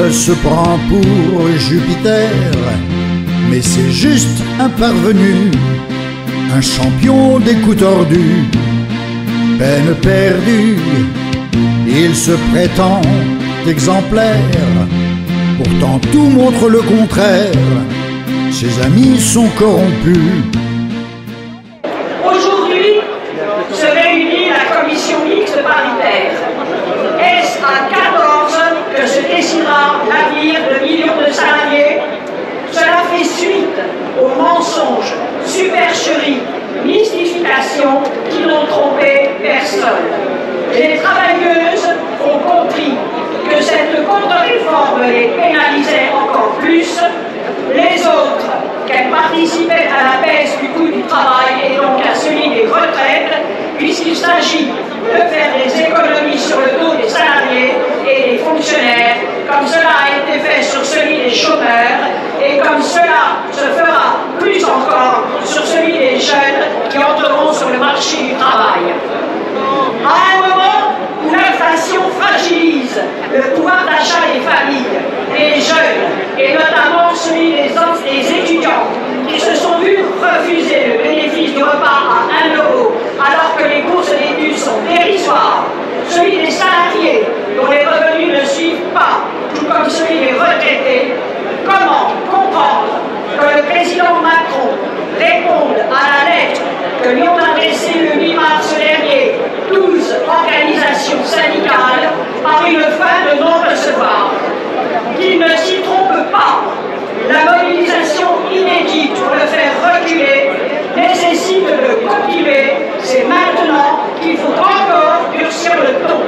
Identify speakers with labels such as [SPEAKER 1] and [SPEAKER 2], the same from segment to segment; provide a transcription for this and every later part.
[SPEAKER 1] monde se prend pour Jupiter, mais c'est juste un parvenu, un champion des coups tordus. Peine perdue, il se prétend exemplaire, pourtant tout montre le contraire, ses amis sont corrompus.
[SPEAKER 2] Aujourd'hui se réunit la commission mixte paritaire. Est-ce à 14 que se décidera l'avenir de millions de salariés? Cela fait suite aux mensonges, supercheries, mystifications qui n'ont trompé personne. Les travailleuses ont compris que cette contre-réforme les pénalisait encore plus. Les autres, qu'elles participaient à la baisse du coût du travail et donc à celui des retraites, puisqu'il s'agit de faire des économies sur le dos des salariés et des fonctionnaires, comme cela a été fait sur celui des chômeurs, et comme cela se fera plus encore sur celui des jeunes qui entreront sur le marché du travail. À un moment où l'inflation fragilise le pouvoir d'achat des familles, des jeunes, et notamment celui des étudiants, qui se sont vus refuser le bénéfice du repas à 1 €, alors que les bourses d'études sont dérisoires, celui des salariés dont les revenus ne suivent pas, tout comme celui des retraités, comment comprendre que le président Macron réponde à la lettre que lui ont adressée le 8 mars dernier 12 organisations syndicales par une fin de non-recevoir, qu'il ne s'y trompe pas? La mobilisation inédite pour le faire reculer nécessite de continuer. C'est maintenant qu'il faut encore durcir le ton.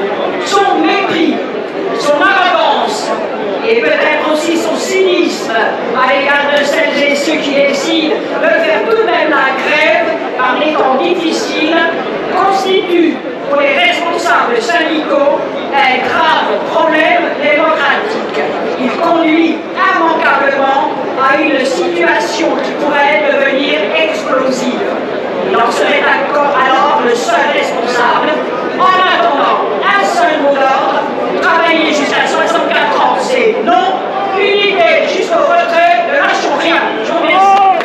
[SPEAKER 2] Son mépris, son arrogance et peut-être aussi son cynisme à l'égard de celles et ceux qui décident de faire tout de même la grève par des temps difficiles constitue pour les responsables syndicaux un grave problème démocratique. Il conduit immanquablement à une situation qui pourrait devenir explosive. Il en serait encore alors le seul responsable. En attendant, un seul mot d'ordre: travailler jusqu'à 64 ans, c'est non. Unité jusqu'au retrait, ne lâchons rien. Je vous remercie.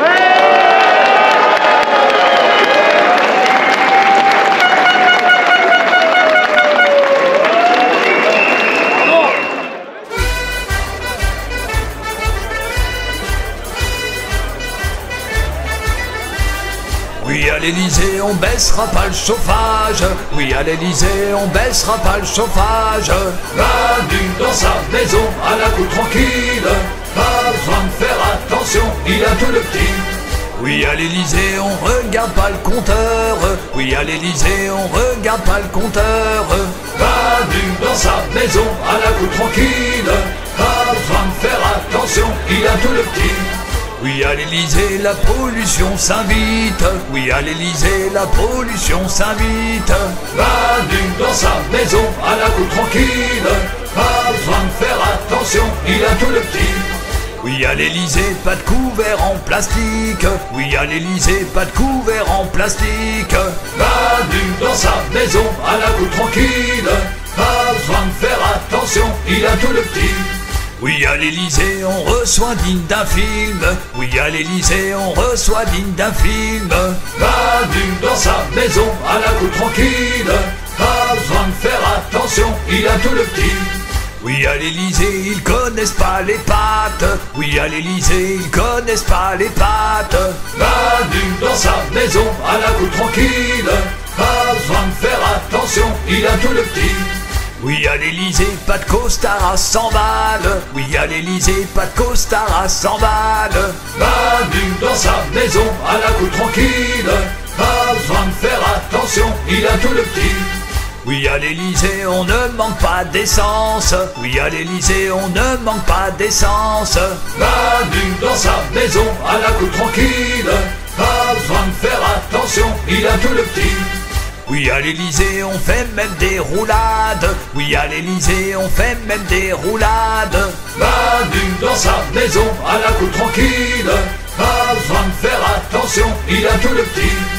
[SPEAKER 3] Oui, à l'Élysée, on baissera pas le chauffage. Oui, à l'Élysée, on baissera pas le chauffage. Manu dans sa maison, à la cour tranquille. Pas besoin de faire attention, il a tout le petit. Oui, à l'Élysée, on regarde pas le compteur. Oui, à l'Élysée, on regarde pas le compteur. Manu dans sa maison, à la cour tranquille. Pas besoin de faire attention, il a tout le petit. Oui, à l'Élysée, la pollution s'invite. Oui, à l'Élysée, la pollution s'invite. Manu dans sa maison, à la cour tranquille. Pas besoin de faire attention, il a tout le petit. Oui, à l'Élysée, pas de couvert en plastique. Oui, à l'Élysée, pas de couvert en plastique. Manu dans sa maison, à la cour tranquille. Pas besoin de faire attention, il a tout le petit. Oui, à l'Élysée, on reçoit digne d'un film. Oui, à l'Élysée, on reçoit digne d'un film. Manu dans sa maison, à la cour tranquille. Pas besoin de faire attention, il a tout le petit. Oui, à l'Élysée, ils connaissent pas les pâtes. Oui, à l'Élysée, ils connaissent pas les pâtes. Manu dans sa maison, à la cour tranquille. Pas besoin de faire attention, il a tout le petit. Oui, à l'Élysée, pas de costard à 100 balles. Oui, à l'Élysée, pas de costard à 100 balles. Manu dans sa maison, à la cour tranquille. Pas besoin de faire attention, il a tout le petit. Oui, à l'Élysée, on ne manque pas d'essence. Oui, à l'Élysée, on ne manque pas d'essence. Manu dans sa maison, à la cour tranquille. Pas besoin de faire attention, il a tout le petit. Oui, à l'Élysée, on fait même des roulades. Oui, à l'Élysée, on fait même des roulades. Manu dans sa maison, à la cour tranquille. Pas besoin de faire attention, il a tout le petit.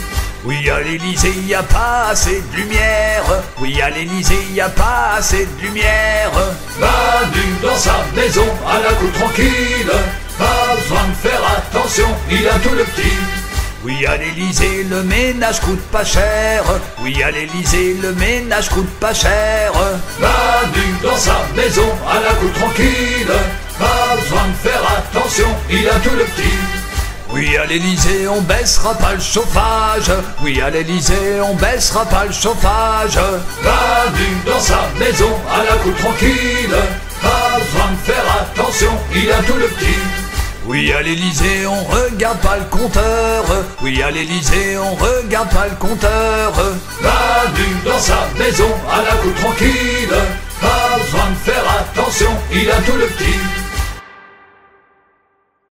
[SPEAKER 3] Oui, à l'Élysée, y a pas assez de lumière. Oui, à l'Élysée, y a pas assez de lumière. Manu dans sa maison, à la cool tranquille. Pas besoin de faire attention, il a tout le petit. Oui, à l'Élysée, le ménage coûte pas cher. Oui, à l'Élysée, le ménage coûte pas cher. Manu dans sa maison, à la cool tranquille. Pas besoin de faire attention, il a tout le petit. Oui, à l'Élysée, on baissera pas le chauffage. Oui, à l'Élysée, on baissera pas le chauffage. Manu dans sa maison, à la cool tranquille. Pas besoin de faire attention, il a tout le petit. Oui, à l'Élysée, on regarde pas le compteur. Oui, à l'Élysée, on regarde pas le compteur. Manu dans sa maison, à la cool tranquille. Pas besoin de faire attention, il a tout le petit.